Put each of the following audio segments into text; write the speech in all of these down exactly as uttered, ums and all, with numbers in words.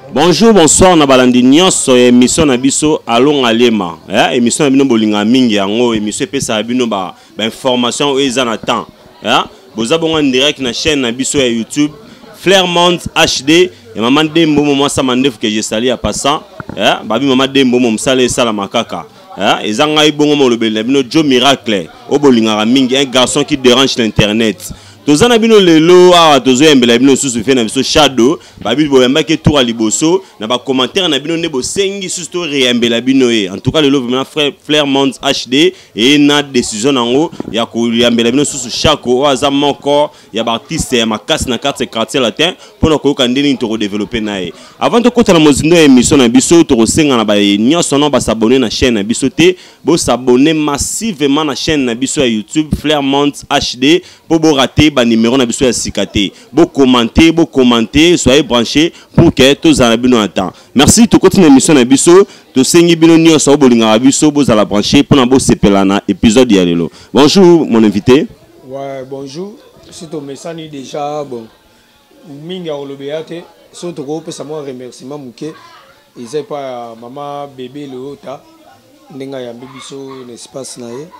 Bonjour, bonsoir, na balandi nyonso émission na biso Allons Alema. Eh, émission na bino bolinga mingi yango, émission pesa bino ba ba information eza na temps. Eh, boza bongo en direct na chaîne na biso ya YouTube Flairmont H D et maman Dembo mo sa mandef que je salue à passant. Eh, babi maman Dembo mo msale sala makaka. Eh, ezanga ibongo mo lobele bino Joe Miracle. O bolinga mingi, un garçon qui dérange l'internet. Tozana bino lelo a tozo embela bino susu fe na biso shadow babi boyamba ke tour liboso na ba commentaire na bino nebo sengi susto réembela bino e en tout cas lelo vraiment frère Flairmont H D et na décision nango ya ko réembela bino susu chako aza moko ya ba artiste ya makasi na carte quartier latin pour ko ka ndeni to développer na e avant de kota na mozindo émission na biso to senga na ba nyonso no ba s'abonner na chaîne na biso te bo s'abonner massivement na chaîne na biso ya YouTube Flairmont H D pour bo rater ba numéro na biso ya sikate bo commenter bo commenter soyez branchés pour que tous en bino attend. Merci to continue émission na biso to sengi bino nyonso bolinga biso bo za la brancher pour na bo sepelana épisode ya lelo. Bonjour mon invité. Ouais, bonjour. C'est ton message déjà bon. Minga olobeate so to ko pesa mo remerciement muke ils pas maman bébé le ota ndenga ya biso l'espace na ye.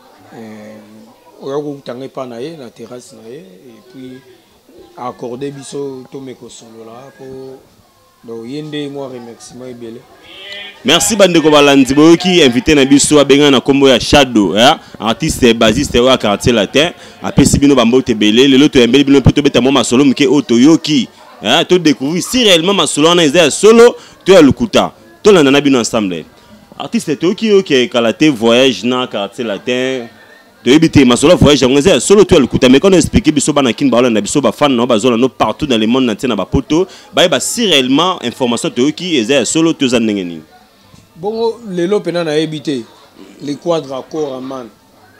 Euh on a pas na terrasse na et puis accorder biso to meko solo là pour donc yende moi remerciement ebele. Merci bandeko balandi boki invité na biso abenga na kombo ya Shadow hein artiste basiste wa quartier latin apesi bino bambote belé lelo to yembeli bino poto beta mo masolo mke otoyoki hein to découvrir si réellement masolo na eza solo to ya lukuta to landa na bino ensemble artiste to ki ok kalate voyage na quartier latin de éviter ma solo voyage on solo toi le mais quand on explique biso bana kin ba na biso ba fan no ba zona no partout dans le monde na tina ba poto ba ba si réellement information to qui est solo to za ndengeni bon lelo pena na éviter les quadra cora man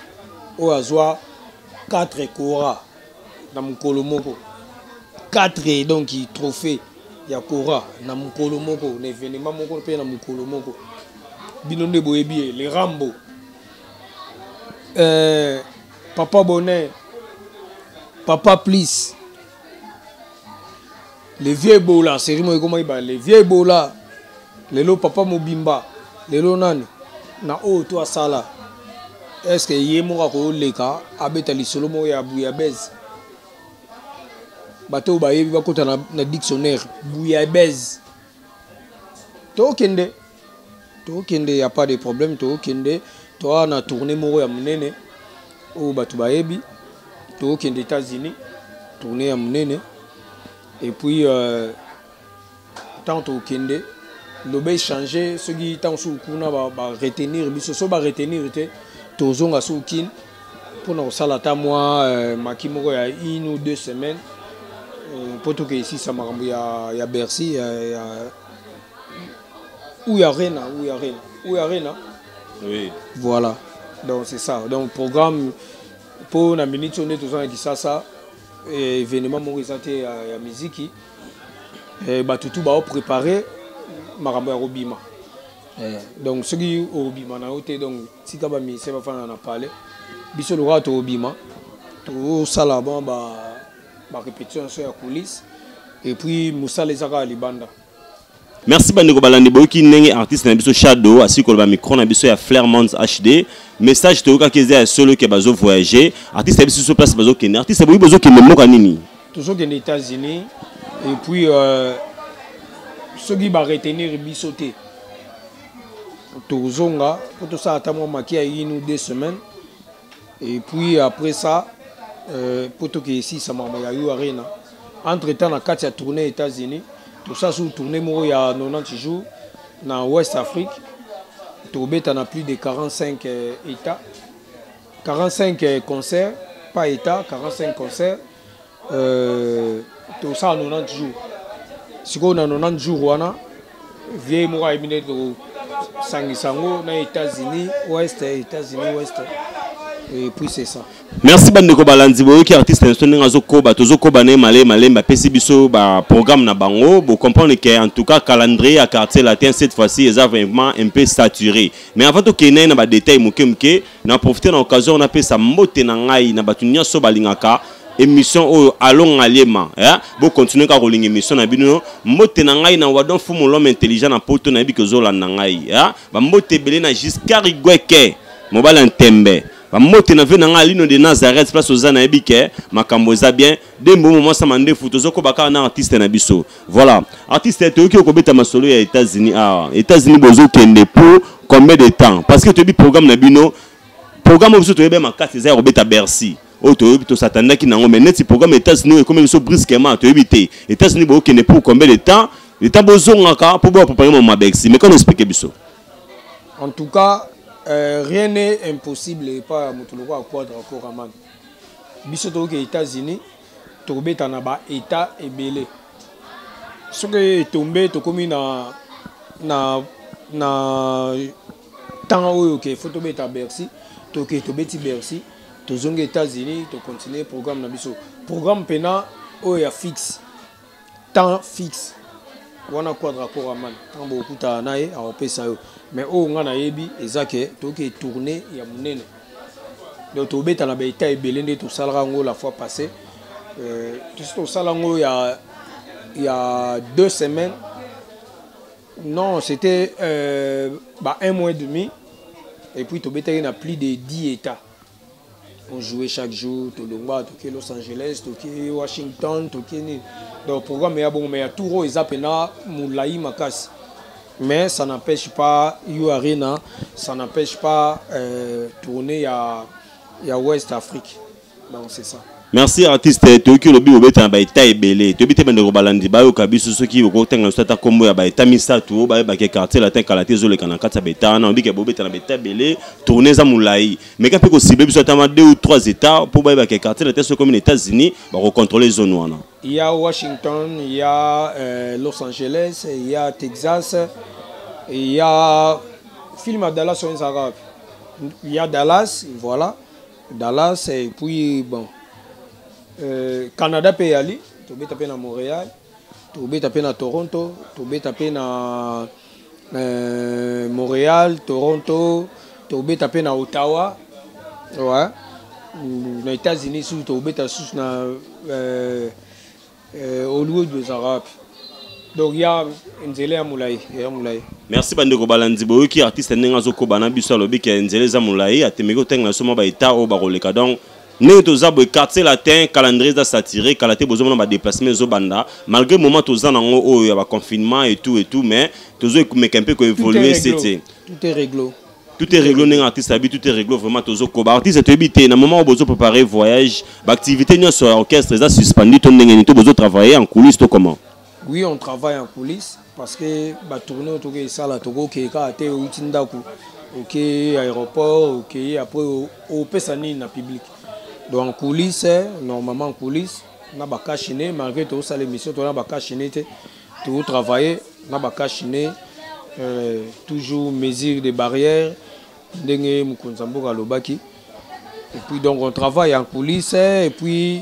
o azwa quatre cora na mukolo moko quatre donc trophée ya cora na mukolo moko na événement moko pe na mukolo moko binonde boyebi les Rambo. Euh, Papa Bonnet, Papa Please, les vieux bola, c'est comment il va, les vieux bola, les lo Papa Mobimba, les lo nani, na o toi sala. Est-ce que yé mora ko leka abeta li solo mo ya bouyabez. Bato ba yebi ba kota na, na dictionnaire bouyabez. To kende, to kende y a pas de problème, to kende. Toi, on a tourné moro ya munene au Batubaebi, toi qui est aux États-Unis, tourné à munene et puis euh, tant au Kende, l'obé changé, ceux qui tant sous kuna va retenir, biso so va retenir était tozong à soukin pour nous salata moi maki moro ya une ou deux semaines pour tout que ici ça m'a rendu à ya Bercy ya où ya Rena où ya Rena où ya Rena. Oui. Voilà, donc c'est ça. Donc programme pour la minute on est tous en ça ça événement morisate à musique et bah tout tout bah préparer marambo ya Robima. Donc ceux qui au Robima na hôtel donc si ka ba mi c'est pas fan en a parlé. Biso le roi au Robima. Tout ça là bon bah bah répétition sur la coulisse et puis Moussa les Zara Libanda. Merci bandeko balandi boki ndenge artiste na biso Shadow asi ko ba micro na biso ya Flairmont H D message to ka keze solo ke bazo voyager artiste biso sur place bazo kende artiste boyi bazo kende moka nini toujours aux États-Unis et puis euh ceux qui va retenir biso te tozonga pour tout ça attendre maki à une ou deux semaines et puis après ça euh pour tout que ici ça m'a ya eu arena entre temps na quatre tourner aux États-Unis. Tout ça sous tourné il y a quatre-vingt-dix jours dans l'Ouest Afrique. Tout a plus de quarante-cinq euh, États. quarante-cinq euh, concerts, pas États, quarante-cinq concerts. Euh, tout ça en quatre-vingt-dix jours. Si on a quatre-vingt-dix jours, on a vieille moura éminente au Sangisango, dans les États-Unis, Ouest, États-Unis, Ouest. Et puis c'est ça. Merci bandeko balandi boki artiste instonné ngazo koba tozo koba ne malé malé ba pesi biso ba programme na bango bo comprendre que en tout cas calendrier à quartier latin cette fois-ci est vraiment un peu saturé mais avant to kenai na ba détail muke muke na profiter na occasion on a pesa mbote na ngai na batunya so balingaka émission oyo along alema ya bo continuer ka rolinga émission na bino mbote na ngai na wadon fumu l'homme intelligent na poto na biko zola na ngai ya ba mbote belé na Giscard Igweke mobala ntembe ba mbote na ve na ngai lino de Nazareth place ozana ebike makambo za bien dembo moment sa mande photo zoko baka na artiste na biso voilà artiste to ki okobeta masolo ya États-Unis ah États-Unis bozo kende pour combien de temps parce que to bi programme na bino programme obiso to yebe makati za robeta Bercy o to yobi to satanda ki nango mais net programme États-Unis comme biso brusquement to yebite États-Unis bo kende pour combien de temps le temps bozo ngaka pour bo préparer mon Bercy mais quand on explique biso en tout cas euh, rien n'est impossible et pas mutuloko à quadra encore aman biso to ke États-Unis to robeta na ba état ebele ce que tombé to komi na na na temps oyo ke photo beta Bercy to ke to beti Bercy to zonge États-Unis to continuer programme na biso programme pena oyo ya fixe temps fixe wana quadra koraman tant beaucoup ta nae a opesa yo mais o nga na yebi ezake to ke tourner ya munene donc to beta na ba état ebele nde to salera ngo la fois passée euh to sala ngo ya il y a deux semaines. Non, c'était euh, bah, un mois et demi. Et puis, tu as plus de dix États. On jouait chaque jour, tu as Los Angeles, tu as Washington, tu as... Donc, le programme est bon, mais il y a tout le monde, Moulaï Makas. Mais ça n'empêche pas, U Arena, ça n'empêche pas euh, tourner à, à Ouest Afrique. Donc, c'est ça. Merci artiste Toki lobi obeta na ba état ebele to bité bande robalandi ba yo kabiso soki ko tenga sota kombo ya ba état misatu ba ba ke quartier latin kalaté zo le kana kata beta na obike bobeta na beta ebele tourner za moulayi mais quand peut ko cible biso tama deux ou trois états pour ba ba ke quartier latin so comme les États-Unis ba ko contrôler zone wana il y a Washington, il y a euh, Los Angeles, il y a Texas, il y a film à Dallas sur les Arabes. Il y a Dallas, voilà. Dallas et puis bon Euh, Canada peut y aller, tu peux taper à Montréal, tu peux taper à Toronto, tu peux taper à euh, Montréal, Toronto, tu peux taper à Ottawa, ouais. Les États-Unis, tu peux taper à Hollywood des Arabes. Donc il y a Nzele à Moulaye. Merci Bandeko Balandi Boyo qui artiste Nengazo Kobana Biso Lobi qui est Nzele à Moulaye, à Temego Tenga Soma Baïta au Baroleka. Donc nous avons quartier latin, calendrier satiré, calaté besoin de déplacement zobanda. Malgré le moment où il y a confinement et tout et tout, mais toujours un peu évoluer c'était. Tout est réglé. Tout est réglé, les artistes habitent, tout est réglé vraiment toujours comme artiste est habité. Dans le moment où vous préparez voyage, l'activité n'est sur l'orchestre est suspendue, tout n'est pas travailler en coulisses tout comment? Oui, on travaille en coulisses parce que bah tourner autour de ça là, Togo qui est caractère au Tindaku, ok aéroport, ok après au Pesani na public. Donc en coulisses, normalement en coulisses, on a pas cachiné, malgré tout ça l'émission, on a pas cachiné, tout travailler, on a pas cachiné, toujours mesure des barrières, dengue mukonzambo galobaki. Et puis donc on travaille en coulisses et puis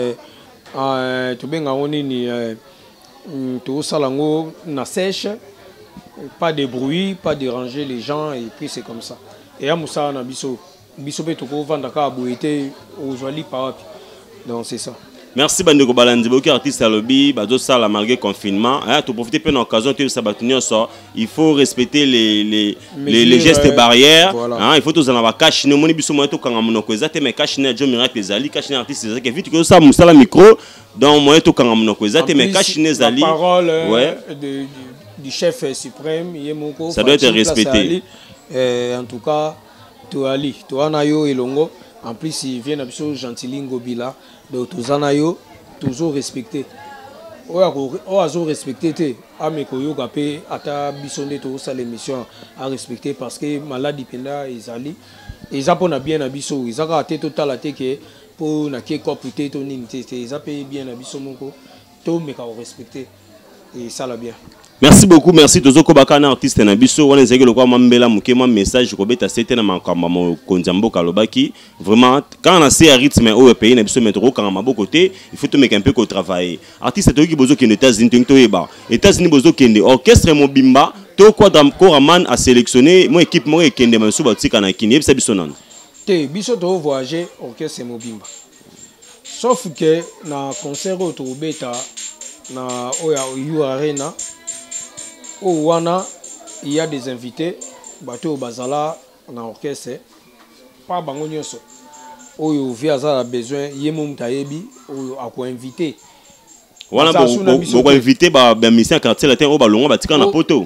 tout bien on est tout ça lango na sèche, pas de bruit, pas déranger les gens et puis c'est comme ça. Et à Moussa na biso biso to ko vanda ka boité aux jolis par donc c'est ça. Merci Bandeko Balandi Boki artiste alobi bazo sala malgré confinement hein to profiter peu d'occasion tu sabatunio so il faut respecter les les les, les gestes euh, barrières voilà. Hein il faut tous en ba cache no moni biso mo to kanga monoko ezate mais cache na jo miracle ezali cache na artiste ezaki vite que ça musala micro donc mo to kanga monoko ezate mais cache na ezali parole ouais. de, du, du chef suprême Yemoko ça doit être respecté euh, en tout cas to ali to anayo elongo en plus il vient absolument Gentilingo Bila donc tous anayo toujours respecté o azo respecté te ameko yo kapé ata bisonde to ça l'émission à respecter parce que maladie penda ezali eza pona bien na biso ezaka te total te ke po na ke kopité to ninte te eza pe bien na biso moko to meka respecter et ça la bien. Merci beaucoup, merci Tozo Kobakana artiste na biso wana nzeke lokwa mambela muke ma message ko beta c'était na makamba mo konzambo kalobaki vraiment quand on a ces rythme au pays na biso mettre quand mabo côté il faut te mettre un peu ko travailler artiste to ki bozo ki aux États-Unis to yeba États-Unis bozo kende orchestre mo bimba to kwa dam koraman a sélectionner mon équipe mo ekende mansuba tika na kini yebisa biso nan te biso to voyager orchestre mo bimba sauf que na concert autre beta na oya U Arena au wana il y a des invités bateau bazala na orchestre pas bango nyonso oyo via za besoin yemo mutayebi oyo ako invité wana bo invité ba ba mission quartier latin o ba longo ba tika na poto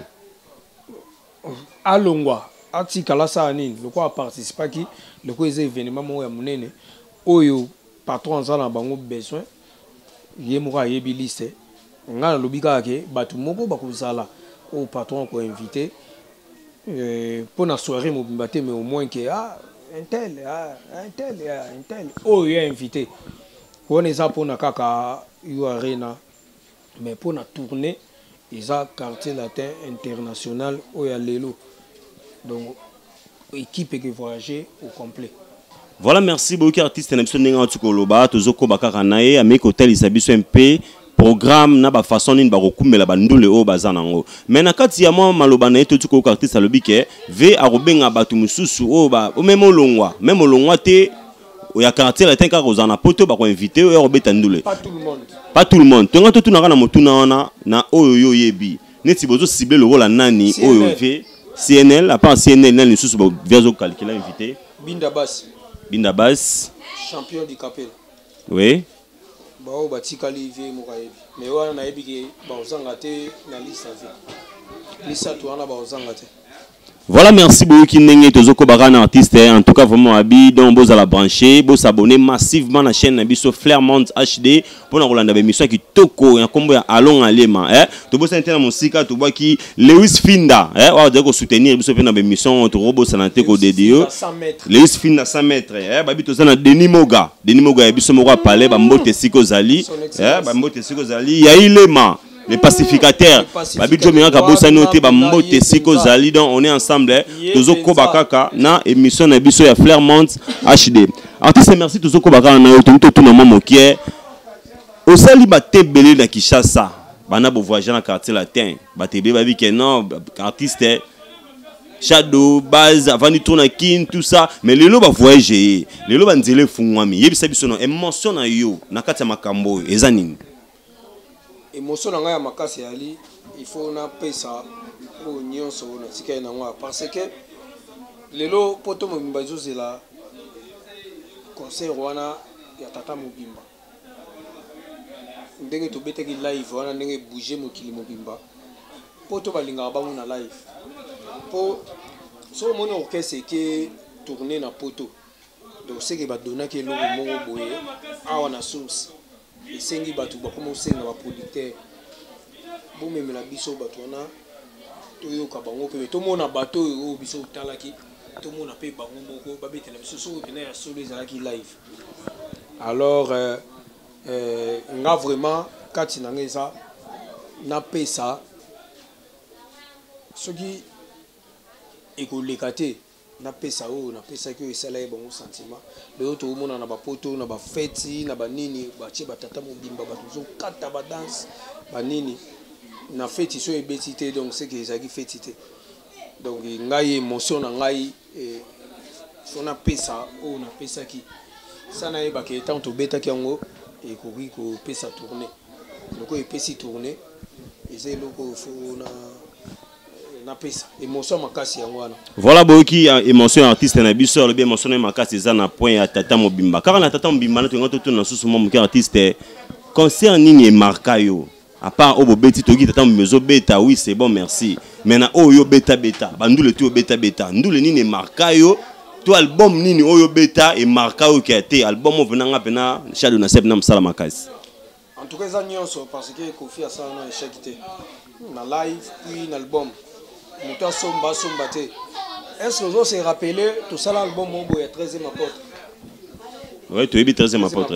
alongwa atika la sa nini le quoi participer qui le quoi les événements mo ya munene oyo patron za na bango besoin yemo ka yebi liste ngana lobika ke batu moko bakozala au patron ko invité pour la soirée mobimba te mais au moins que ah un tel ah un tel ah un tel oh il est invité on est ça pour na kaka U Arena mais pour la tournée ils a quartier latin international au ya lelo donc équipe qui voyager au complet. Voilà, merci beaucoup artiste n'abso ninga tukoloba tozoko bakaka nae avec hôtel isabiso M P programme na ba façon nini ba kokumela bandule o bazana ngo mais na kati ya mo maloba na eto tuko artiste alobi ke ve arobenga batu mususu o ba o même olongwa même olongwa te o ya quartier latin ka kozana poto ba ko inviter o robeta ndule Pas tout le monde. Pas tout le monde tonga to tunaka na motuna wana na oyo yo yebi neti bozo cibler le rôle nani oyo ve C N L à part C N L nani mususu ba via calculer invité Binda Bass. Binda Bass Champion du Capel. Oui. Bao batikali vie mokayebi mais wana na yebi ke ba ozanga te na liste vie liste to wana ba ozanga te. Voilà, merci beaucoup qui n'est pas un artiste. En tout cas, vraiment, abi, donc, vous allez brancher, vous s'abonner massivement à la chaîne Nabiso Flairmont H D pour nous relancer des émissions qui toko, un combo allons à l'éma. Eh, tout beau s'intéresser à la musique, tout beau qui Lewis Finda. Eh, on va dire que soutenir, vous savez, dans l'émission, tout robot santé qu'au dédié. Lewis Finda cent mètres. Eh, babi tout ça na Denis Moga. Denis Moga, Biso Moga parler, bambote siko zali. Eh, bambote siko zali. Ya ilema. Les pacificateurs, Babi Jomiya Kabosa noté Bambote Siko Zali, donc on est ensemble. Tozoko Bakaka na émission na biso ya Flairmont H D. Artiste merci Tozoko Bakaka na yoto tout na mamo qui est au sali baté belé na Kinshasa. Bana bo voyager na quartier latin. Baté belé babi que non artiste Shadow base avant de tourner kin tout ça mais lelo ba voyager. Lelo ba nzele fungwami. Yebisa biso no émotion na yo na kati ya makambo ezanini. Émotion na ya makasi ali il faut na pesa o nyonso na tika na ngwa parce que lelo poto mobimba zozela concert wana ya tata mobimba ndenge to beteki live wana ndenge bouger mokili mobimba poto balinga bango na live po so mon orchestre ke tourner na poto donc c'est que ba donna ke longo mongo boye awa na source et sengi batu ba commencer na ba producteur bo memela biso batu wana to yo ka bango pe to mona bato yo biso talaki to mona pe bango moko ba betela biso so pena ya solo ezalaki live alors euh, euh, nga vraiment kati na ngeza na pesa soki ekoleka te na pesa o na pesa ki esala ye bango sentiment le autre omona na ba poto na ba fête na ba nini ba tie ba tata mobimba ba tuzo kata ba danse ba nini na fête so ebeti te donc c'est que ezaki fête te donc ngai émotion na ngai e so na pesa o na pesa ki sana e ba ke tant to beta ki yango e ko ri ko pesa tourner loko e pesi tourner eze loko fo na voilà boki émotion artiste na biso le bien émotion makasi za na point ya tata mobimba car na tata mobimba na to to na susu mo artiste concert nini marka yo à part obo beti to gi tata mezo beta oui c'est bon merci mais na oyo beta beta bandule to beta beta ndule nini marka yo to album nini oyo beta et marka yo ki te album venanga pena Shadow na seb na msala makasi en tout cas ça nyonso parce que Kofi a ça na échec te na live puis na album Mouta somba somba te. Est-ce que vous se rappelez tout ça l'album Mobo est treizième apôtre? Oui, tu es treizième apôtre.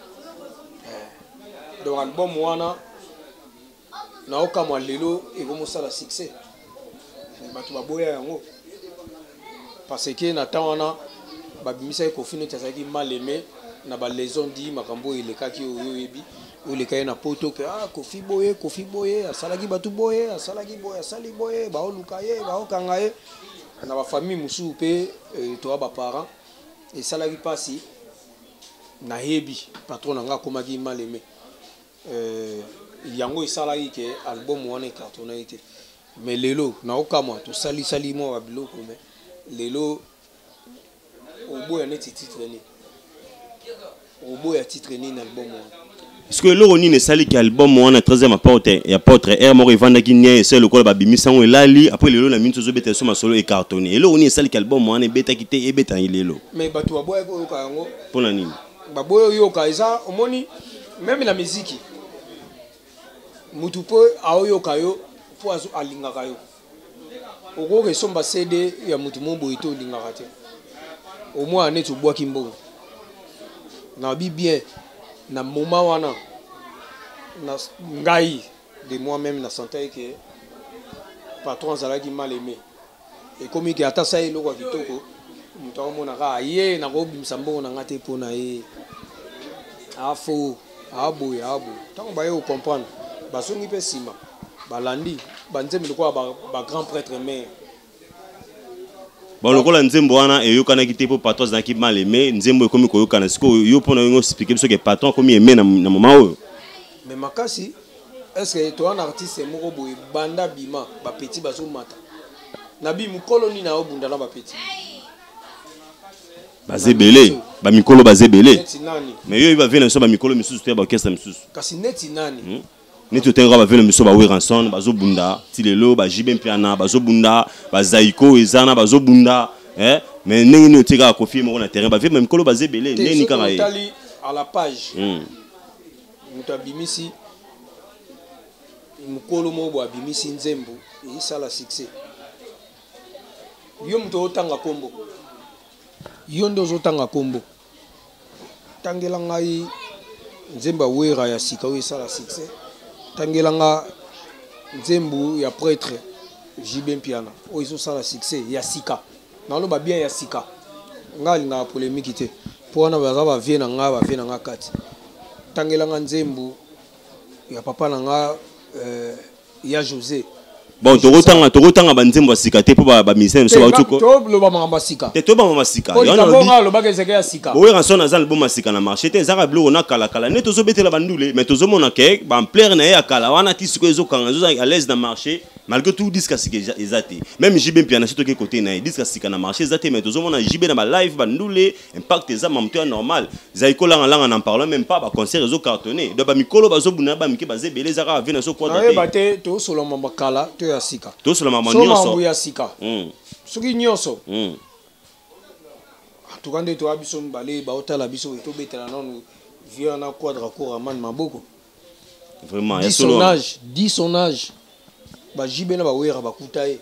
Donc l'album wana na oka mwa lelo et comme ça la succès. Batu baboya yango. Parce que na temps wana ba bimisa ko fini tsaki mal aimé na ba leçon di makambo elekaki oyo yebi. Ou les cas na poto que ah Kofi boye Kofi boye asalaki batu boye asalaki boye asali boye ba olukaye ba okangaye na ba famille musu pe to ba parents et salaki pasi nayebi patron nanga komaki mal aimé euh yango isalaki ke album wana cartonné été mais lelo na okama to sali sali mo babiloko mais lelo obo ya neti titre ni obo ya titre ni na album wana. Est-ce que le Roni ne sali qui album wana treizième apporte et apporte air mort evanda ki nya et c'est le col babimi sango elali après lelo na minto zo beta so masolo et cartonné et le Roni sali qui album wana beta kite e beta lelo mais batu aboya ko yoka yango pona nini baboyo yoka eza omoni même la musique mutu po aoyoka yo po azo alingaka yo oko ke somba C D ya mutu mombo ito lingaka te au moins ané tu bois kimbo na bi bien na moment wana na ngai de moi-même na sentais que patron azalaki mal aimé et comme il ata ça eloko kitoko mutu amona ka ye na ko bimisa mbongo na ngate pona ye afo abo ya abo tant ba yo comprendre basongi pe sima balandi banzembe lokwa ba, ba grand prêtre mais bon lokola nzembo wana e yokana ki te po patron za ki mal aimé nzembo ekomi ko yokana siko yo pona yo expliquer biso que patron komi aimé na na moment oyo mais makasi est-ce que toi un artiste moko boy banda bima ba petit baso mata na bi mukolo ni na obunda na ba petit bazé belé ba mikolo bazé belé mais yo va venir so ba mikolo misusu te ba orchestre misusu kasi neti nani hmm? Neti tenga ba venir miso ba Weranson bazo bunda tilelo ba Jibem Piana bazo bunda ba Zaiko ezana bazo bunda eh mais nengi no teka ko fi mo na terrain ba venir mikolo bazé belé neni kanga ye tali à la page hmm muta bimisi mukolo mo bo abimisi nzembo e sala succès yo muto otanga kombo yo ndo zotanga kombo tangela ngai nzemba wera ya sika we sala succès tangela nga nzembu ya prêtre Jibem Piana o iso sala succès ya sika na lo ba bien ya sika ngali na polémique te pour na baza ba vie na nga ba vie na nga kati tangela nga nzembu ya papa na nga euh ya José bon tokotanga tokotanga banzembo basika te po ba ba misem so batuko to lo ba mamba sika te to ba mamba sika yo na bonga lo ba ke sika ya sika bo Weranson azal bo masika na marché te zaka blo na kala kala ne tozo betela bandule mais tozo mona ke ba en plaire na ya kala wana ti siko ezo kanga zo à l'aise na marché malgré tout disque sika ezate même Jibem Piana c'est to côté na disque sika na marché ezate mais tozo mona Jibem na ba live bandule impact eza mamto normal zaiko langa langa n'en parle même pas ba concert ezo cartonné do ba mikolo bazo buna ba miki baze belé zaka vena so quoi doté ba te to solo mamba kala to ya sika to solo mamba nyonso so ya sika mm soki nyonso mm tukande to abiso mbale ba otala biso to betela non vieux na quadra cour man maboko vraiment ya son âge dix son âge ba Jibem na ba wera ba kutaye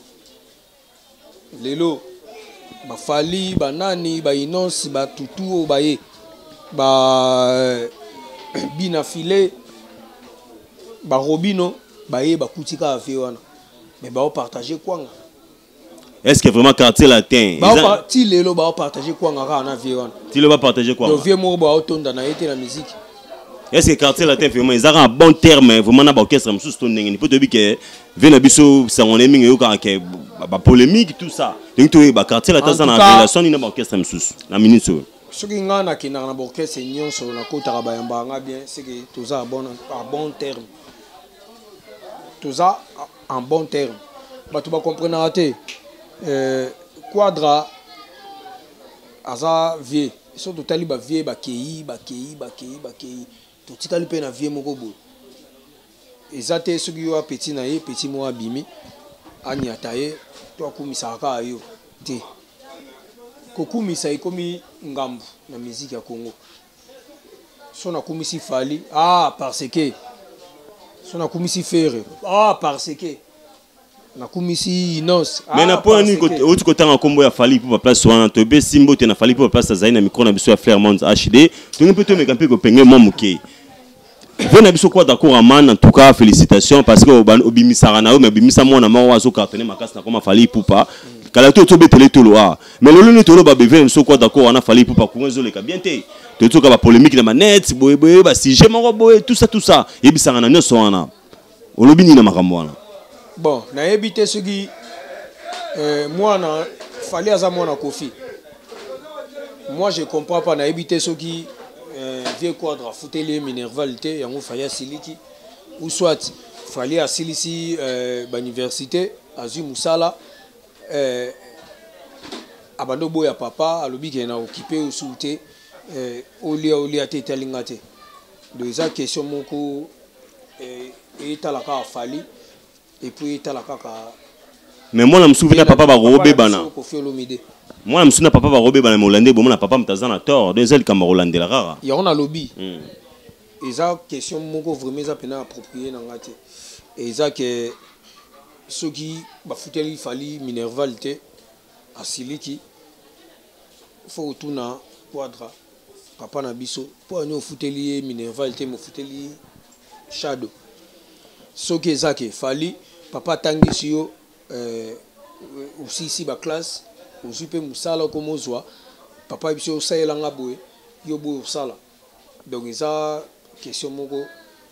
lelo ba fali ba nani ba inonsi ba tutu ba ye ba bina filé ba robino ba ye ba kutika afi wana mais ba partager kwanga est-ce que vraiment quartier latin ba ti lelo ba partager kwanga ka na vie wana ti le ba partager kwanga do vie mo ba otonda na yete la musique est-ce que quartier latin vraiment ils ont un bon terme vraiment na ba orchestre msusu to ndenge ni poto bi ke vena biso sangone mingi yo ka ke ba polémique tout ça donc to ba quartier latin ça na relation ni na ba orchestre msusu na minute so soki nga na kinaka na orchestre nyonso na kotaka bayamba nga bien c'est que toza a bon a bon terme toza en bon terme bato ba comprendre te euh quadra aza vie so totali ba vie ba kei ba kei ba kei ba kei to tikali pe na vie moko bo ezate soki yo petit na ye petit mo abimi anyata ye to akumisa ka yo te kokumisa ikomi ngambu na musique ya Congo so na kumisi fali ah parce que so na kumisi fere ah parce que na kumisi inos mais na point ni côté autre côté en combo ya fali pour place wana to be simbo te na fali pour place zaina micro na biso ya Fairmont H D to ngi peut me camper ko penge mo muke vena biso quoi d'accord aman en tout cas félicitations parce que obimisara na o mais obimisa mona ma wa zo cartonner makasi na koma fali pupa kala to to betele to lo a mais lolo ni to lo ba bevena biso quoi d'accord on a fali pupa ko zo le ka bien te to to ka ba polémique na manette boye boye ba si je moko boye tout ça tout ça yebisanga na nyoso wana olobi ni na makambo wana bon na yebite soki euh moi na fali aza mona kofi moi je comprends pas na yebite soki vieux quadre futeli Minerval te yango faya siliki ou soit fallait à silisi l'université azu musala abando boya papa alobi ke na occupé au souté olia olia te telingate de eza question moko et talaka fali et puis talaka ka mais moi je me souviens papa va rober bana moi je me souviens papa va rober bana hollandais bon mon papa mtazana tort deux ailes comme hollandais la rara il y a on a lobby et eza question moko vraiment ça pena approprié na ngate et eza que ceux qui ba futeli fali Minerval te asiliki faut tuna quadra papa na biso po ani ofuteli Minerval te mo futeli shadow ceux qui eza que fali papa tangi sio euh aussi si ba classe aussi pe musala comme ozwa papa biso sayela nga boye yo boye sala donc eza question moko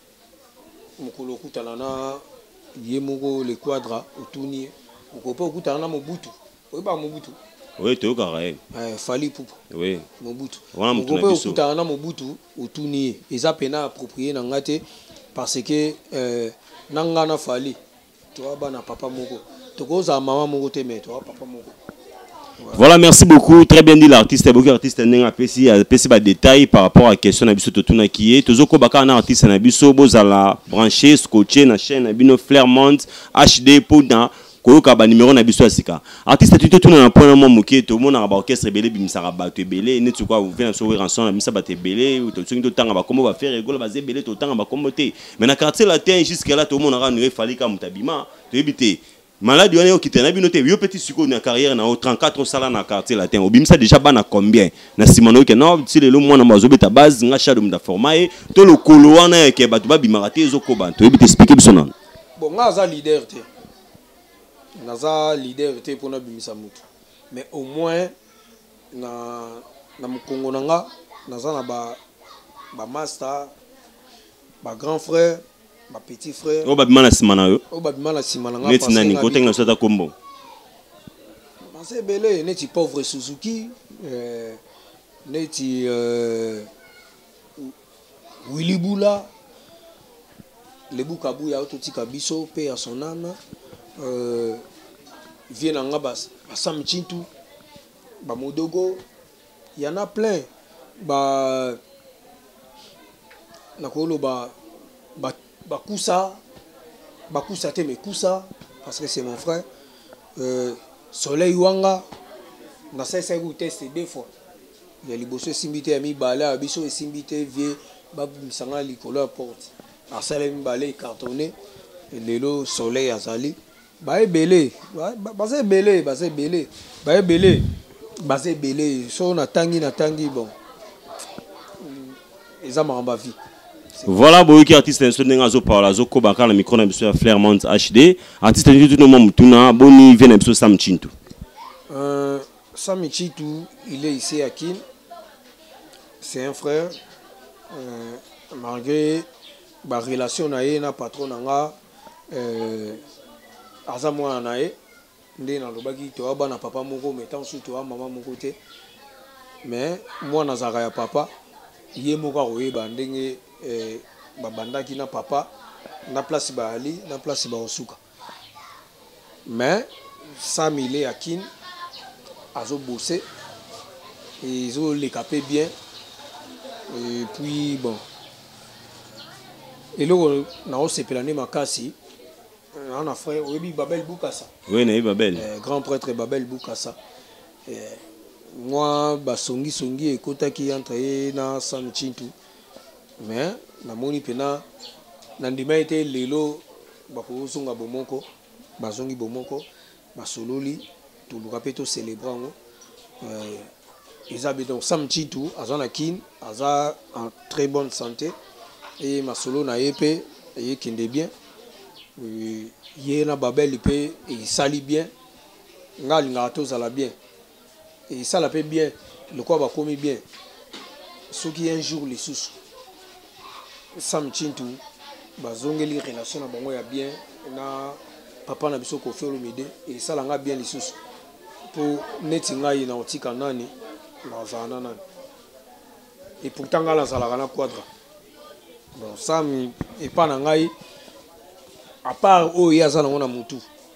mokolo kutana na ye moko le quadra otuni ko pe okutana na Mobutu oye ba Mobutu oui to karae eh fali pupa oui Mobutu wana mutu na biso okutana na Mobutu otuni eza pena approprié na ngate parce que euh nanga na fali to bana papa moko to koza mama moko te mais to papa moko. Voilà, merci beaucoup. Très bien dit l'artiste. Beaucoup d'artistes n'ont pas de détails par rapport à la question de Nabiso Totuna qui est. Toujours que un artiste Nabiso, vous allez brancher, scotcher la chaîne Nabino Flairmont H D pour dans Koyoka ba numéro Nabiso Asika. Artiste tu Totuna na point moment moké tout le monde a ba orchestre belé bimsara ba te belé ne tu quoi vous venez sauver rançon na bimsa ba te belé ou tout ce qui tanga ba comment va faire rigolo ba ze belé tout tanga ba commoté. Mais na quartier latin jusqu'à là tout le monde a nous fallait comme tabima. Tu éviter malade on est au quitter na binoté yo petit suko na carrière na trente-quatre sala na quartier latin obimisa déjà bana combien na simano ke non si le mwana mazobe ta base nga shado mda formaé to le kolo wana ke batu ba bimaraté ezoko bantu ebite expliquer biso non bon nga za leader te nga za leader te pona bimisa mutu mais au moins na na mukongo nanga naza na ba ba master ba grand frère ma petit frère o babima na simana yo o babima na simana nga neti nani ko tenga sota kombo c'est belé neti pauvre Suzuki euh neti euh Willy Boula le bukabu ya ototika biso pe à son âme euh vient en ngabas Sam Chintu ba Modogo il y en a plein ba nakolo ba ba Bakusa, Bakusa te me Kusa, parce que c'est mon frère. Euh, Soleil Wanga, na sa sa goûté c'est deux fois. Il y a les bosses simbité ami bala, abiso et simbité vie, babu misanga likolo porte. A salé balé cartonné, et lelo Soleil azali. Ba belé, ba ba belé, ba belé, ba belé, ba belé. So na tangi na tangi bon. Eza maramba vie. Voilà, beaucoup artistes instrument azo par la zoko bakar le micro na biso Flairmont H D. Artiste tout no mutuna boni vient biso Sam Chintu. Euh Sam Chintu, il est ici à Kin. C'est un frère euh malgré ba relation na ye na patron nga euh aza mwana na ye ndé na lobaki to bana papa moko metant surtout à maman moko te. Mais moi nazaka ya papa ye moko oyeba ndenge eh babandaki na papa na place ba ali na place ba osuka mais Sam il est à Kin azo bosser et ils ont les capé bien et puis bon et là na o sepelane makasi on a frère oyebi Babel Bukasa oui na Babel eh, grand prêtre Babel Bukasa eh, moi basongi songi ekotaki entre ye na Sam Chintu mais na moni pena na ndima ete lelo bakozonga bomoko bazongi bomoko basololi toluka pe to célébrer ngo euh ezabe donc Sam Chintu azana kin aza en très bonne santé et masolo na yepe et kende bien ye na Babel pe et sali bien ngali ngato zala bien et ça la fait bien le quoi va commis bien ce qui un jour les sous Sam Chintu bazongeli relation na bango ya bien na papa na biso ko faire le midi et ça langa bien les sous pour neti ngai na otika nani na zana nani et pourtant ngala salaka na quadra. Bon ça et pas na ngai à part o yaza na ngona mutu.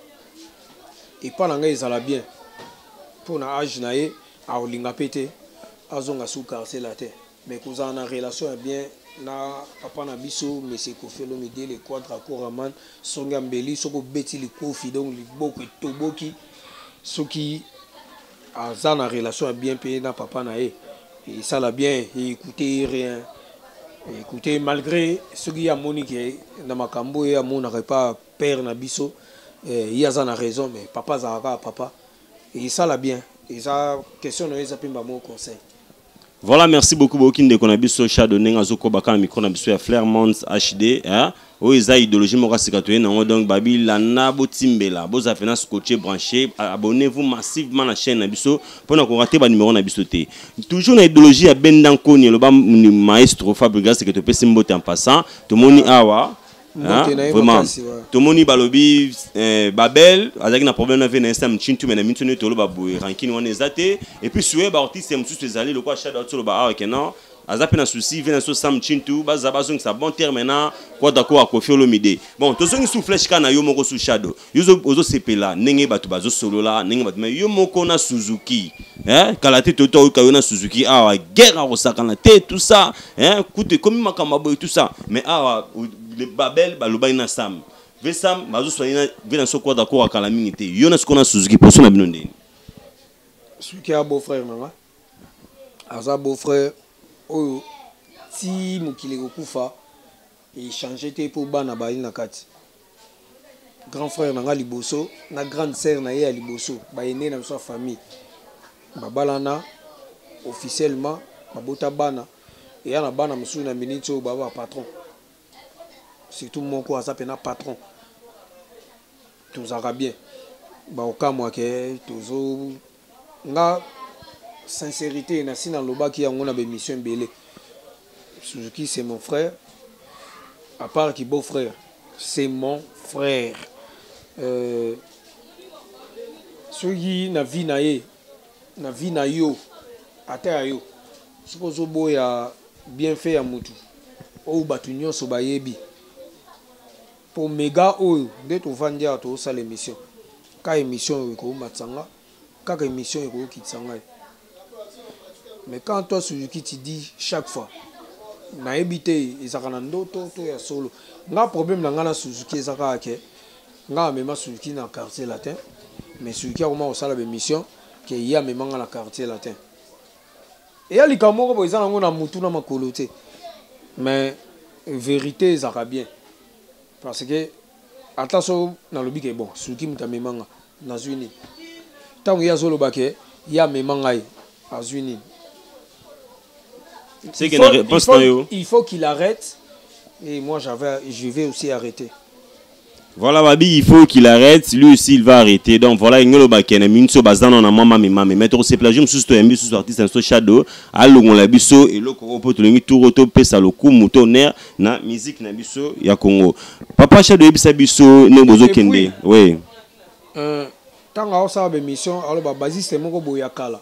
Et pas na ngai ça bien. Pour na âge na ye a olinga pété azonga sous carcel la terre. Mais que vous en a relation bien na papa na biso mais c'est ko fait le midi les quadra coraman songa mbeli soko beti li kofi donc li boko toboki soki aza na relation bien payé na papa na ye et ça l'a bien et écoutez rien écoutez malgré ce qui a monique na makambo ya mon n'aurait pas père na biso il y a ça na raison mais papa zaka papa et ça l'a bien et ça question na ça pimba mon conseil. Voilà, merci beaucoup beaucoup de konabiso Shadow nenga zoko bakana micro na biso ya Flairmont H D hein o eza idéologie mo kasikatoye nango donc babi la na botimbela boza fena scotché branché abonnez-vous massivement la chaîne na biso pour na ko rater ba numéro na biso te toujours na idéologie ya Bendanko ni loba maestro Fabregas que te pesi mbote en passant to moni awa hein, vraiment tout le monde balobi eh, Babel avec un problème avec l'instant chintu mais na mitone to lo baboy ranking on ezate et puis soué ba artiste msu ezali le quoi Shadow to lo ba ah que non azape na souci vient so sam chintu baza bazong sa bon terme na quoi d'accord à Koffi Olomide bon to zongi sou flèche kana yo moko sou Shadow yo ozo sepela nenge batu bazo solo la nenge batu mais yo moko na Suzuki hein kalate toto ka yo na Suzuki ah guerre à osakana te tout ça hein coûte comme makamabo et tout ça mais ah le Babel baloba ina sam ve sam bazo soina ve na soko d'accord akala mingi te yo na soko na Suzuki pour na bino ndeni Suzuki a beau frère nanga aza beau frère oyo ti mukile kokufa et changer te pour bana ba ina kati grand frère nanga liboso na grande sœur na ye ya liboso ba ene na sa famille babalana officiellement babota bana et ya na bana musu na minute o baba patron surtout mon quoi ça pena patron tous arabien ba okamwa ke tozo nga sincérité na sina loba ki yango na be mission belé Suzuki c'est mon frère à part qui beau frère c'est mon frère euh Suzuki na vie na ye na vie na yo ata yo soko boya bien fait ya mutu o batu nyonso bayebi pour méga oyo nde tovandi awa tozosala émission ka émission oyo ekomatisa nga kaka émission oyo ekokitisa ngai mais quand toi Suzuki tu dis chaque fois nayebi te ezaka na ndoto to ya solo nga problème na nga na Suzuki ezaka ake nga amema Suzuki na quartier latin mais Suzuki akoma kosala bémission ke ye amema nga na quartier latin eya likambo moko boye eza nango na mutu na makolo te mais vérité ezaka bien parce que attention na lobi ke bon Suzuki mutamemanga na zwini tango ya zolo bake ya memanga a zwini c'est que réponse na yo il faut qu'il arrête et moi j'avais je vais aussi arrêter. Voilà babi il faut qu'il arrête lui aussi il va arrêter donc voilà ngelo bakene minso bazana na mama mama mais mettre se plagium sous to yambi sous artiste en Shadow alongo la biso et loko opoto lingi tour auto pesa loku mutonner na musique na biso ya Congo papa Shadow yebisa biso ne bozo kende oui euh tanga osa ba mission alo ba basiste moko boya kala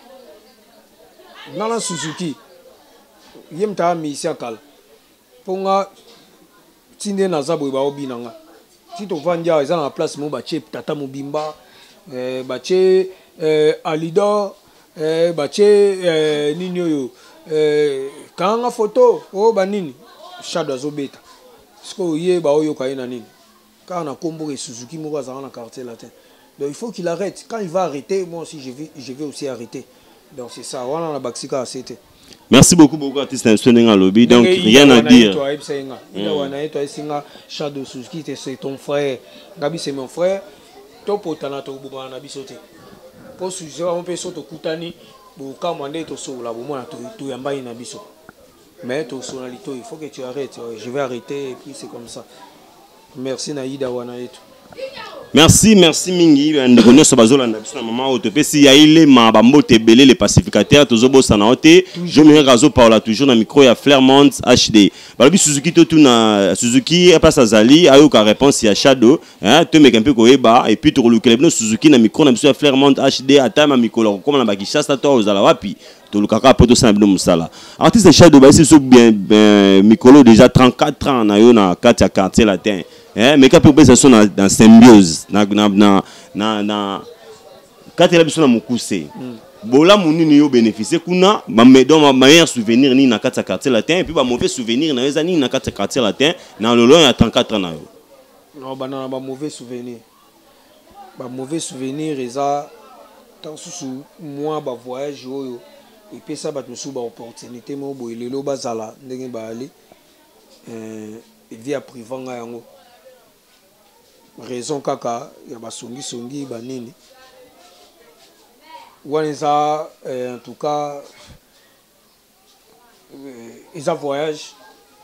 nana Suzuki yemta mission kala ponga tinde na zabo ba obinanga si tu vas dire ils ont la place mon bâché tata mobimba euh bâché euh Alidor euh bâché euh nini yo euh kanga photo oh banini Shadow azobeta siko ye ba oyo kaina nini quand on a combo Suzuki mo bazana na quartier latin donc il faut qu'il arrête quand il va arrêter moi aussi je vais je vais aussi arrêter donc c'est ça on a la baxika c'était. Merci beaucoup beaucoup artiste Nsenga lobby donc rien à dire. Il wana toi singa Shadow Suzuki c'est ton frère. Gabi c'est mon frère. To potana to buma na bisote. Po Suzuki on peut soto kutani bo kamande to so la bo mona to to yamba ina biso. Mais to sonalito il faut que tu arrêtes. Je vais arrêter et puis c'est comme ça. Merci Naïda wana eto. Merci, merci Mingi. Nous connaissons Bazola Ndabisona maman autopé si yaile ma bambo tebele les pacificateurs tozobo sanaote. Je me razo parla toujours dans micro ya Flairmont H D. Balobi Suzuki to na Suzuki passe à Zali ayo ka réponse ya Shadow hein te mec un peu koeba et puis to le Suzuki na micro na biso Flairmont H D atama mikolo comme na bakishasa to ozala wapi. To le kaka poto sa bino musala. Artiste Shadow ba c'est bien mikolo déjà trente-quatre ans na yo na quatre quartier latin. Eh, mais quand on sont dans, dans symbiose, na na na na na quand il a besoin de m'ouvrir, bola moni ni yo bénéficier kuna, ma donc ma meilleur souvenir ni na quatre quartier latin et puis ma mauvais souvenir na les ni na quatre quartier latin, na le long il y a trente-quatre ans na yo. Non, bah non, bah mauvais souvenir. Bah mauvais souvenir et ça, tant sous moi bah voyage yo et puis ça bah me sous bah opportunité moi bo il est là bazala, ndenge ba aller, euh, via privanga yango. Raison kaka ya basongi songi banini wanza en tout cas ils a voyage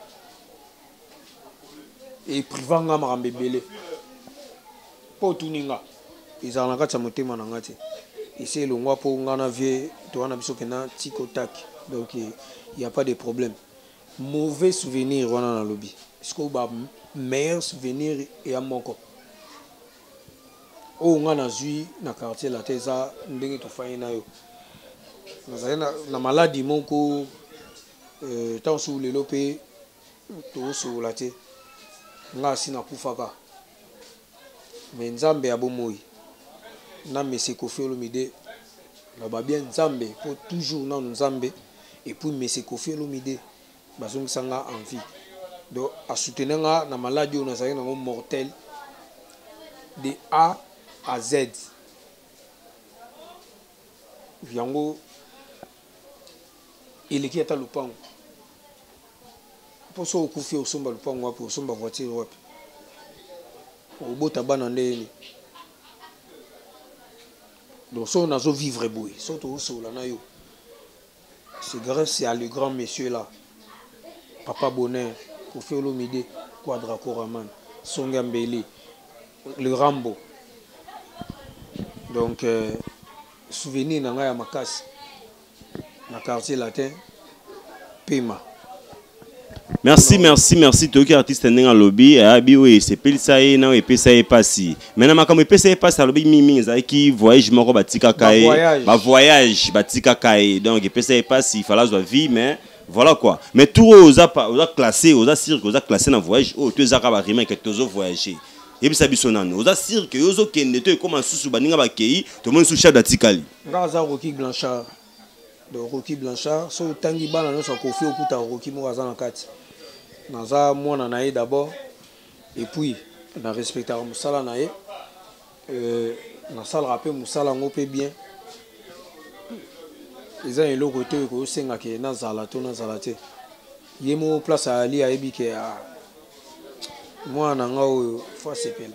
et privanga marambebele po tuninga ils en akata motema na ngati ici le ngwa po ngana vie to wana biso kena tiko tak donc il y a pas de problème mauvais souvenir wana na lobby est-ce que ba meilleur souvenir et à mon corps. Oh, on a vu na quartier la tesa ndenge to faina yo na na maladie moko euh tant sous le lopé to so la te nga sina kufaka mais nzambe abomoi na mesi Koffi Olomide na ba bien nzambe pour toujours na nzambe et puis mesi Koffi Olomide bazong sanga en vie donc à soutenir na maladie on a ça na mortel de A à Z. Yango il est qui est à l'opang. Pour ça au Koffi au somba l'opang wapi au somba voiture wapi. Au beau tabac dans les. Donc ça on a zo vivre boy. Surtout au sol là yo. C'est grâce à le grand monsieur là. Papa Bonheur, Koffi Olomide, Quadra Koraman, Songa Mbele, le Rambo. Donc, euh, souvenir dans la Makasi, dans le quartier latin, Pema. Merci, non. merci, merci. Toi qui es artiste dans le lobby, oui, c'est pas ça et non, et puis ça est passé. Maintenant, comme et ça est passé, le lobby mimi, ça qui voyage, moro batika kae, voyage, ba voyage, batika kae. Donc, et puis ça est passé, il fallait la vie, mais voilà quoi. Mais tout aux a aux a classé, aux a cirque, aux a classé dans voyage. Oh, tu es à Kabarima que tu as voyagé. Et puis ça bisonane. Aux a cirque, aux a kende, tu es comme un sous baninga bakei, tout le monde sous chef d'atikali. Gaza Rocky Blanchard. De Rocky Blanchard, so tangi bana no so Koffi okuta Rocky mo azana kati. Naza mwana nae d'abord et puis na respecter musala nae euh na sala rappel musala ngope bien. Ils ont un logo côté ko senga ke na zala to na zala te. Yemo place à ali a ebike a moi na ngao faut sepela.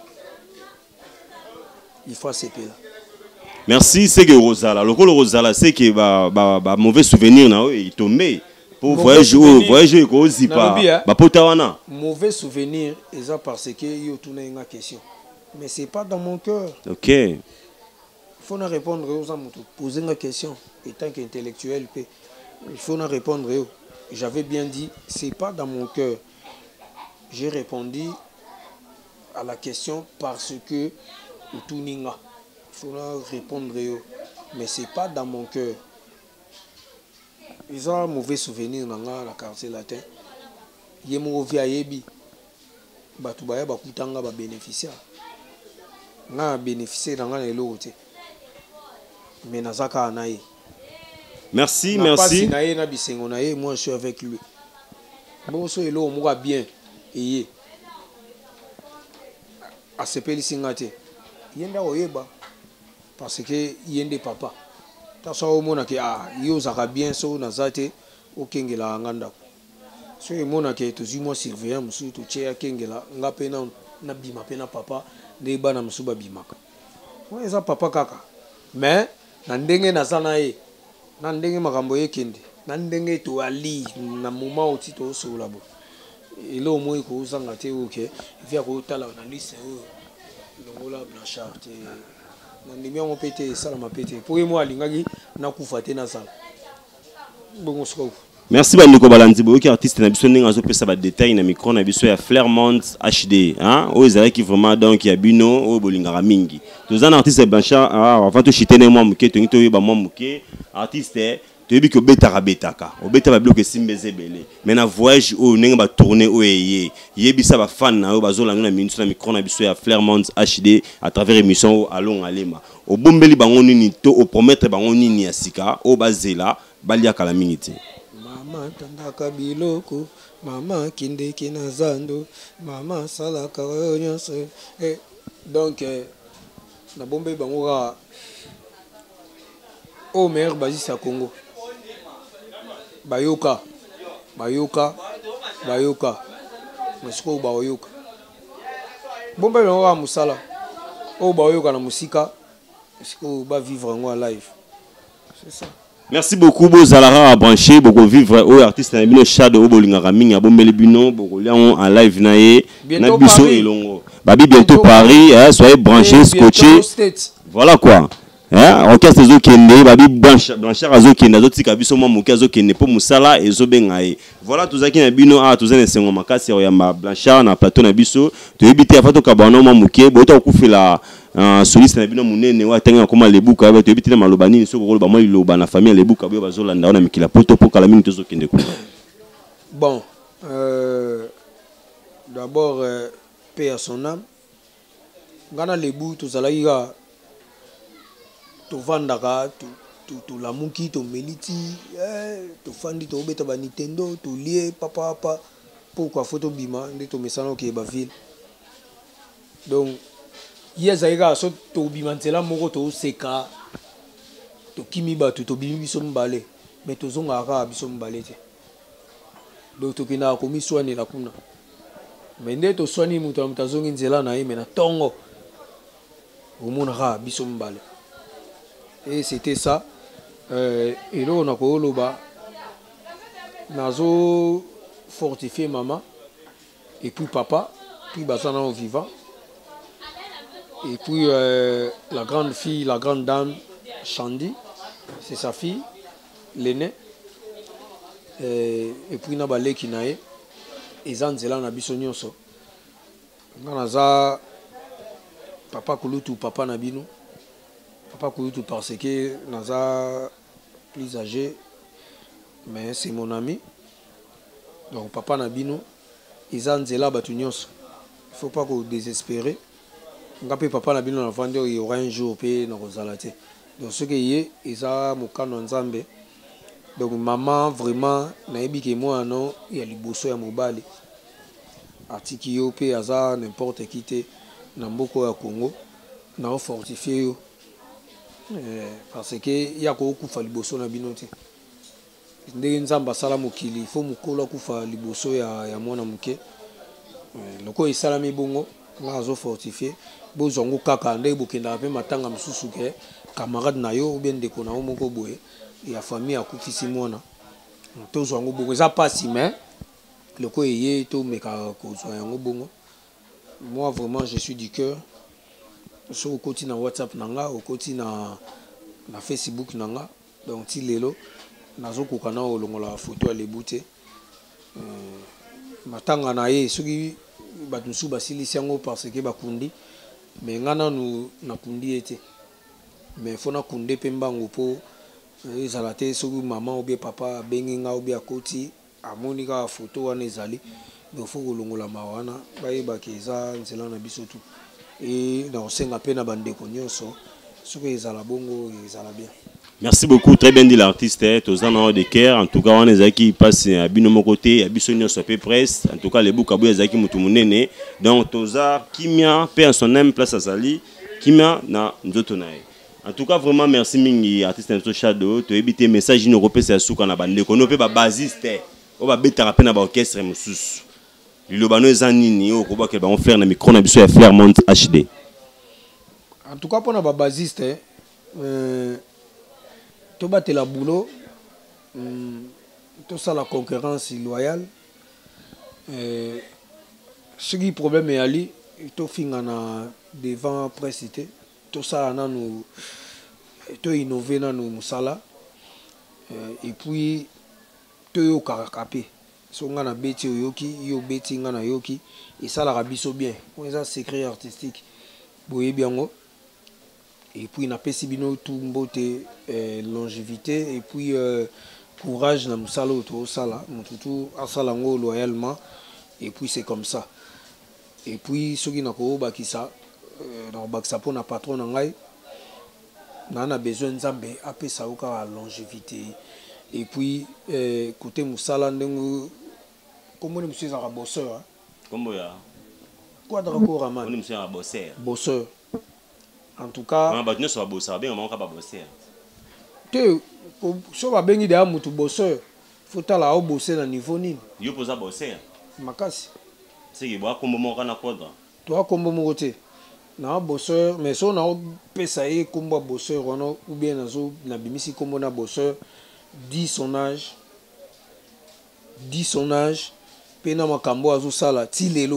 Il faut sepela. Merci, c'est que Rosala. Le Rosala, c'est que bah bah bah mauvais souvenir na il tombé pour voyager voyager ko zipa ba potawana. Mauvais souvenir et ça parce que yo tourner une question. Mais c'est pas dans mon cœur. OK. Il faut nous répondre aux gens poser une question étant qu'intellectuel il faut nous répondre. J'avais bien dit c'est pas dans mon cœur. J'ai répondu à la question parce que tuninga. Il faut répondre, mais ce n'est pas dans mon cœur. Ils ont un mauvais souvenir dans la quartier latin. Ils ont bénéficié. Batubaya bakutanga ba bénéficiaire. Na bénéficier dans les lots. Mais nazaka anaye. Merci, merci. Naye na bisengo naye, moi je suis avec lui. Bon so elo moka bien et a sepeli singate. Yenda oyeba. Parce que yende papa ta so mona ke ah yo zaka bien so na zate o kengela nganda so e mona ke to zimo surveillant musu to che kengela ngape na na bima pe na papa ne bana musu ba bimaka mo eza papa kaka mais na ndenge na sana e na ndenge makambo yekende na ndenge to ali na moma oti to so labo elo mo ko zanga te oke via ko tala na liste longola Blanchard te na ndimi yango pe te esala mape te po ye mo alingaki nakufa te nazala bongo sikoyo. Merci bandeko balandi boyoki artiste na biso ndenge azopesa ba détail na micro na biso ya Flairmont H D hein o ezalaki vraiment donc ya bino o bolingaka mingi toza na artiste Blanchard ah avant to chitene moi muke to ngito yeba moi muke artiste toyebi ko betaka betaka obeta ba bloc esimbeze belé mais na voyage o ndenge ba tourner o eye yebisa ba fan na o bazolanda na minute na micro na biso ya Flairmont H D à travers émission Allons Alema o bombeli bango nini to o promettre bango nini ya sika o bazela balia kala mingi te. Mama tandaka biloko, mama kindeki na zando, mama salaka nyonso. Eh, donc eh, na bombe bangoka au maire basisi ya Congo. Bayoka, bayoka, bayoka. Masiko bayoka. Bombe bangoka musala. O bayoka na musika. Masiko ba vivre ngo live. C'est ça. Merci beaucoup Bozalara à brancher beaucoup vivre au artiste na bino Shadow Bolinga mingi abombeli bino beaucoup lion en live na ye na biso elongo babi bientôt Paris hein, soyez branchés scotchés voilà quoi hein orchestre zo kende babi Blanchard azo kende azo tika biso mo moke azo kende po musala ezo benga ye voilà tozaki na bino a tozane sengo makasi ya ma Blanchard na plateau na biso to yebite afato kabana mo moke bota okufela Uh, soliste na bino munene wa tanga koma lebuka ba to bitina maloba nini soko koloba mo iloba na famille lebuka bo bazolanda na mikila poto po kala minute zo kende ko. Bon euh, d'abord euh, paix à son âme ngana lebu to zalaïga to vandaka to to to la muki to meliti eh to fandi to beta ba Nintendo to lié papa papa pourquoi photo bima ndi to mesano ke ba ville donc yes aïga so to bimantela moko to seka to kimi ba to to bimi biso mbale mais to zonga ka biso mbale te donc to kina ko miswani la kuna mais nde to swani muto mutazongi nzela na ye mais na tongo omona ka biso mbale et c'était ça euh et là on a ko loba nazo fortifier maman et puis papa puis basana au vivant. Et puis euh, la grande fille, la grande dame, Chandy, c'est sa fille, l'aînée. Et, et puis na balé qui nae, ezan zela na biso nyonso. Nganaza papa kulutu papa nabino, papa kulutu parce que naza plus âgé, mais c'est mon ami. Donc papa nabino, ezan zela batu nyonso. Il faut pas qu'on désespérer. Ngape papa na bino na vandi il y aura un jour pe na kozalate donc ce que yé eza mokano nzambe donc maman vraiment na yebi ke moi non ya liboso ya mobali atiki yo pe aza n'importe qui te na mboko ya Congo na fortifier yo eh, parce que ya ko kufa liboso na bino te ndenge nzamba sala mokili faut mukola kufa liboso ya ya mwana muke eh, loko isalami bongo nga azo fortifier bozongo kaka nde bokenda pe matanga msusu ke camarade na yo bien ndeko na yo moko boye ya famille akufisi mwana to zongo bongo za pasi mais le ko yé to meka ko zongo bongo moi vraiment je suis du cœur sur côté na WhatsApp nanga au côté na na Facebook nanga donc ti lelo nazo kokana olongola photo ya lebute euh, matanga na ye soki batusu basilisi yango parce que bakundi mais ngana nu nakundi ete mais fona kunde pe mbango po ezala te soki maman ou bien papa bengi nga ou bien akoti amoni ka photo wana ezali donc faut kolongola mawana bayeba ke eza nzela na biso tu et na osenga pe na bandeko nyonso soki ezala bongo ezala bien. Merci beaucoup, très bien dit l'artiste. Tous en de cœur. En tout cas, on est qui passe à bino côté, à bisonio sur peu presse. En tout cas, les boucabou ezaki mutumunene. Donc Tozar, Kimia, paix en son même place à Sali, Kimia na nzotonae. En tout cas, vraiment merci mingi artiste Nzo Shadow. Tu éviter message ino repé c'est souka na bande ko no pe ba basiste. O ba beta rapé na ba orchestre mususu. Lilobano ezanini o ko ba ke ba on faire na micro na biso ya Flairmont H D. En tout cas, pour na ba basiste euh to batela boulot hum, tout ça la concurrence loyale euh ce qui problème est ali to finga na devant presse te tout ça nanu to innover nanu musala et puis to yo karakapé so nga na beti yoki yo beti nga na yoki et ça la rabiso bien on ça secret artistique boye biango et puis na pesi bino tout mbote longévité et puis euh, courage na musala to sala mututu asala ngo loyalement et puis c'est comme ça et puis soki na ko bakisa na bakisa pour na patron na ngai na na besoin nzambe apesa oka longévité et puis euh, côté musala ndengo comment on monsieur un bosseur hein? Comment ya quoi de rapport à man on monsieur un bosseur bosseur en tout cas on va tenir sur bosseur bien on va pas bosser te so ba bengi de amutu bosseur faut tala au bosser na niveau nini yo posa bosser makasi c'est que bois comme mon kana kodra toi comme mon côté na bosseur mais so na pesa e kombo bosseur ono ou bien na zo na bimisi kombo na bosseur dix son âge dix son âge pena makambo azo sala ti lelo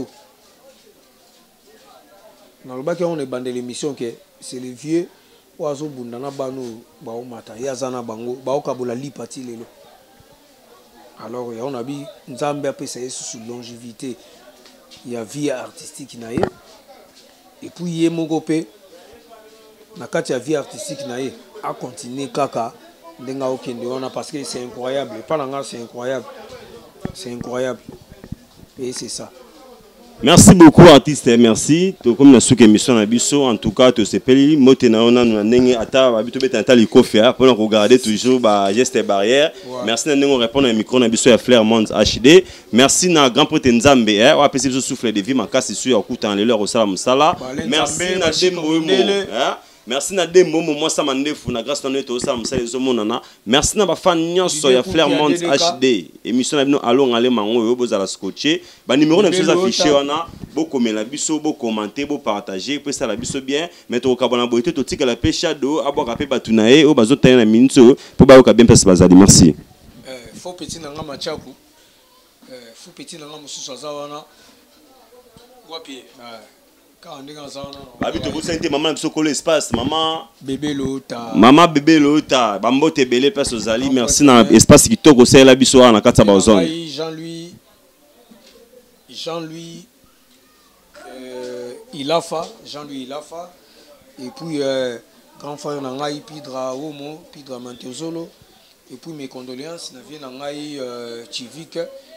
na lobaki on est bandé l'émission que c'est les vieux oazo bunda na banu ba o mata ya zana bango ba o kabola li pati lelo alors ya on a bi nzambe apesa yesu sur longévité ya vie artistique na ye et puis ye moko pe na kati ya vie artistique na ye a continuer kaka ndenga okende wana parce que c'est incroyable pas nga c'est incroyable c'est incroyable et c'est ça. Merci beaucoup artiste, merci. To comme na souk émission na biso en tout cas to sepeli motena ona na ndenge ata ba bito beta tali kofia pour regarder toujours ba geste barrière. Merci na ndenge répondre au micro na biso ya Flair Monde H D. Merci na grand pote Nzambe eh wa pesi biso souffle de vie makasi sur ya kuta en leur au sala musala. Merci na dembo eh merci na dembo moi ça mandefu na grâce na to sala musala zo monana. Merci na ba fan nyonso ya Flair Monde H D. Émission na bino allons aller mango yo bozala scotcher. Ba numéro na biso affiché wana beaucoup mais la biso beau commenter beau partager puis ça la biso bien mettre au cabana boité to tika la pêche do abo rapé batunae o bazo tayer na minute pour ba ka bien pesa bazali merci euh faut petit na ngama chaku euh faut petit na ngama susu zawana wapi quand on est dans zawana ba bito ko sente maman biso ko l'espace maman bébé lota maman bébé lota ba mbote belé pesa ozali merci na espace qui toko sela biso na kata ba zone Jean-Louis Jean-Louis euh, Ilafa, Jean-Louis Ilafa, et puis euh, grand frère Nangaï Pidra Homo, Pidra Mantezolo, et puis mes condoléances, Navien Nangaï euh, Chivik,